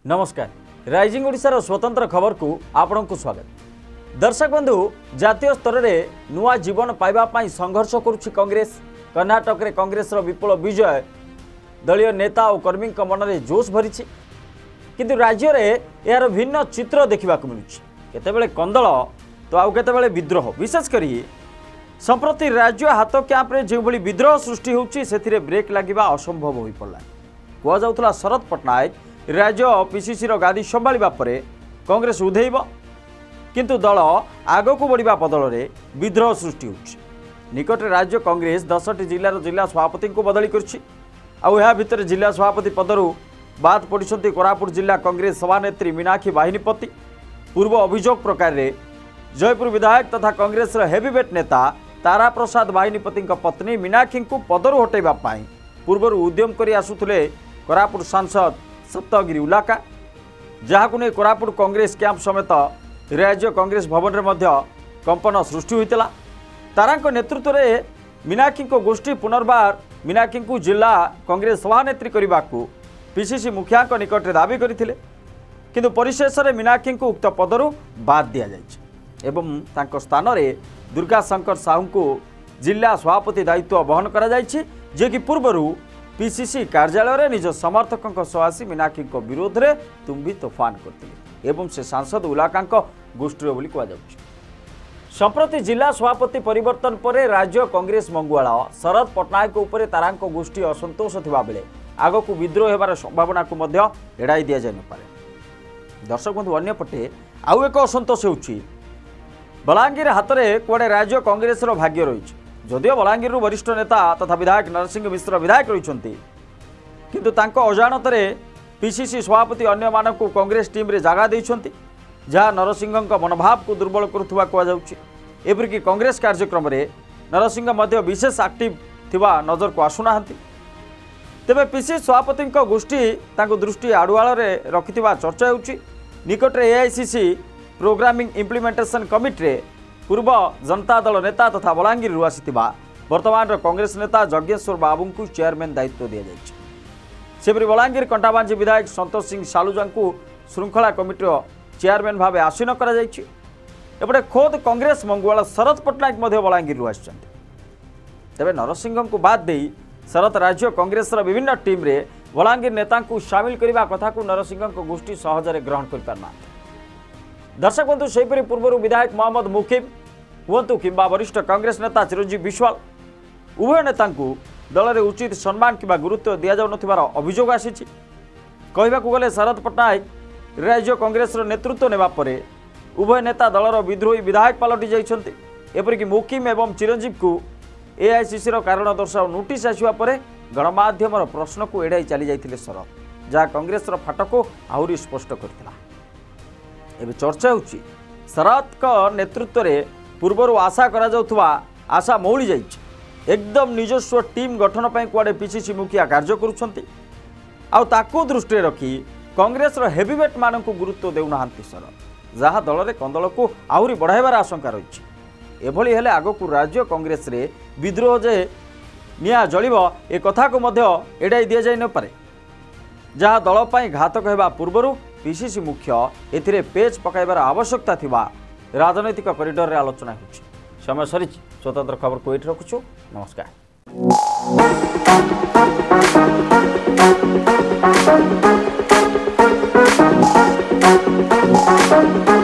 नमस्कार राइजिंग ओडिशार स्वतंत्र खबर को आपण को स्वागत। दर्शक बंधु जातीय स्तर में नुआ जीवन पाइबा संघर्ष करुछि कांग्रेस। कर्नाटक रे कांग्रेस विपुल विजय दलीय नेता और कर्मी मन में जोश भरी किंतु राज्य में यार भिन्न चित्र देखा मिलूँ। केतेबेले कंदल तो आउ केतेबेले विद्रोह। विशेषकर संप्रति राज्य हाथ क्यांप्रे जो विद्रोह सृष्टि होउछि सेथिरे ब्रेक लागिबा असंभव हो पड़ला। कहला शरद पट्टनायक राज्य पीसीसी गादी संभाळिबा परे कांग्रेस उधेइब किंतु दल आग को बढ़िबा बदल में विद्रोह सृष्टि होउछि। निकटे राज्य कांग्रेस 10टी जिलार जिला सभापति को बदली करछि। आउ या भितर जिला सभापति पदरु बाद पड़िछन्ति कोरापुट जिला कांग्रेस सभानेत्री मीनाक्षी बाहिनीपति। पूर्व अभियोग प्रकार रे जयपुर विधायक तथा कांग्रेस हेवीवेट नेता तारा प्रसाद बाहिनीपति पत्नी मीनाक्षी को पदरु हटाइबा पाई पूर्वर उद्यम करि आसुथिले कोरापुट सांसद सप्तगिरी उलाका, जहां ने कोरापुट कांग्रेस कैंप समेत राज्य कांग्रेस भवन में मध्य कंपन सृष्टि होता। तारांको नेतृत्व में मीनाक्षी को गोष्ठी पुनर्बार मीनाक्षी को जिला कांग्रेस सभानेत्री करने को पीसीसी मुखिया निकट में दाबी करते किंतु परिशेष में मीनाक्षी को उक्त पदरु बाद दि जाए एवं तांको स्थान रे दुर्गा शंकर साहू को जिला सभापति दायित्व बहन करा जायछि, जे कि पूर्वरु पीसीसी कार्यालय रे निज समर्थकों सहासी मीनाक्षी विरोध में तुम्बी तोफान करते एवं से सांसद उलाका गोष्ठी बोली कहुछि। संप्रति जिला सभापति परिवर्तन पर राज्य कांग्रेस मंगुआल शरद पट्टनायक उपरे तारांको गोष्ठी असंतोष थिबा बेले आग को विद्रोह होबार संभावना को मध्य एड़ाई दि जाय न पारे। दर्शक बंधु अन्यपटे आउ एक असंतोष होउछि बलांगीर हाथ में कुआडे राज्य कांग्रेस भाग्य रही। जदिओ बलांगीर वरिष्ठ नेता तथा विधायक नरसिंह मिश्र विधायक रही किंतु तांको अजाणत पीसीसी सभापति अन्य मानक कांग्रेस टीम रे जगह देइछन्ति, जहाँ नरसिंह मनोभाव को दुर्बल करुवा कहुछि। एपरिक कांग्रेस कार्यक्रम में नरसिंह मध्य विशेष एक्टिव थिबा नजर को आसुना। तेबे पीसीसी सभापति गोष्ठी तांको दृष्टि आड़ुआल रखिथिबा चर्चा होउछि। निकट एआईसीसी प्रोग्रामिंग इम्प्लीमेंटेशन कमिटी रे पूर्व जनता दल नेता तथा बलांगीर आसीथिबा वर्तमान कांग्रेस नेता जज्ञेश्वर बाबू को चेयरमैन दायित्व दि जायछि। सेपरि बलांगीर कंटाबांजी विधायक संतोष सिंह सालुजा को श्रृंखला कमिटी चेयरमैन भाव आसीन करा जायछि। एपटे खोद कांग्रेस मंगुआल शरद पट्टनायक मध्य बलांगीर आसिछन्ति। तेबे नरसिंह को बाद देई शरद राज्य कांग्रेस विभिन्न टीम रे बलांगीर नेता को सामिल करने कथा को नरसिंह गोष्ठी सहजरे ग्रहण कर पारना। दर्शक बंधु सेहीपरि पूर्व विधायक मोहम्मद मुकिम हुंतु किंबा वरिष्ठ कांग्रेस नेता चिरंजीव विश्वाल उभय नेता दल में उचित सम्मान किंबा गुरुत्व दि जाउनथिबार अभियोग आसीछि। कहबाकू गले शरद पट्टनायक राज्य कांग्रेस नेतृत्व नेबा परे उभय नेता दलर विद्रोही विधायक पलटि जाइछन्ति। एपरिक मुकिम एवं चिरंजीव को एआईसीसी कारण दर्शाओ नोटिस आसिबा परे गणमाध्यमर प्रश्न को एड़ाई चली जाइथिले शरद, जहाँ कांग्रेस फाट को आहुरी स्पष्ट करथिला। एबे चर्चा होउछि शरद नेतृत्व में पूर्वर आशा करा जाउथबा आशा मौली जाइछि। एकदम निजस्व टीम गठन पर कुआडे पीसीसी मुखिया कार्य करुछन्ति। आउ ताकू दृष्टि रखी कांग्रेस हेवीवेट मान को गुरुत्व देउना शरद, जहाँ दल में कंदल को आहुरी बढ़ाइबार आशंका रही। एभली हेले आगकू राज्य कांग्रेस रे विद्रोह जे निया जलिब ए कथा को मध्य एड़ाई दि जाय न पारे, जहाँ दल पई घातक हेबा पूर्वरु पीसीसी मुख्य एथिरे पेच पकाइबार आवश्यकता थिबा राजनैतिक करिडर रे आलोचना होछि। समय सरी स्वतंत्र खबर को एठी रखुछु। नमस्कार।